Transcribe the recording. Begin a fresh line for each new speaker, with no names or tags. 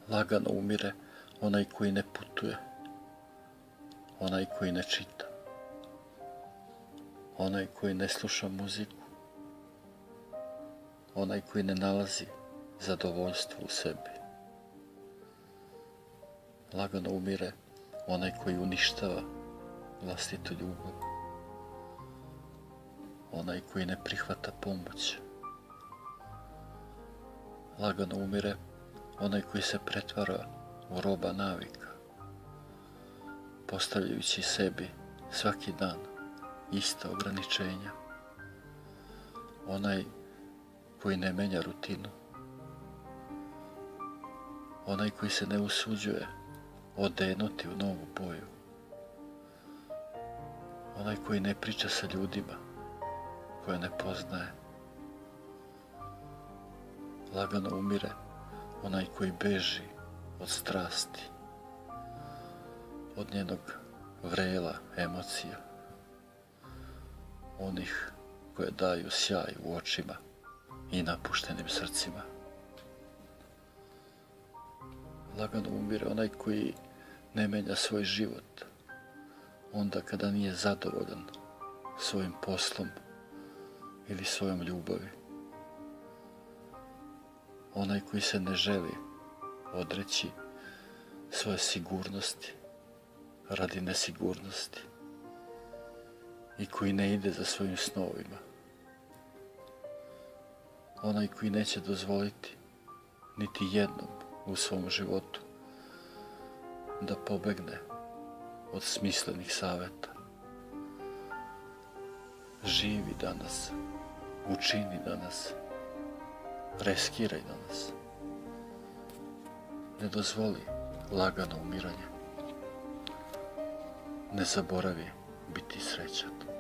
Lagano umire onaj koji ne putuje, onaj koji ne čita, onaj koji ne sluša muziku, onaj koji ne nalazi zadovoljstvo u sebi. Lagano umire onaj koji uništava vlastitu ljubav, onaj koji ne prihvata pomoć. Lagano umire onaj koji se pretvara u roba navika, postavljajući sebi svaki dan ista ograničenja. Onaj koji ne menja rutinu, onaj koji se ne usuđuje odenuti u novu boju, onaj koji ne priča sa ljudima koje ne poznaje. Lagano umire onaj koji beži od strasti, od njenog vrela emocija, onih koje daju sjaj u očima i napuštenim srcima. Lagano umire onaj koji ne menja svoj život onda kada nije zadovoljan svojim poslom ili svojom ljubavi. Onaj koji se ne želi odreći svoje sigurnosti radi nesigurnosti i koji ne ide za svojim snovima. Onaj koji neće dozvoliti niti jednom u svom životu da pobegne od smislenih saveta. Živi danas, učini danas, reskiraj danas. Ne dozvoli lagano umiranje. Ne zaboravi biti srećan.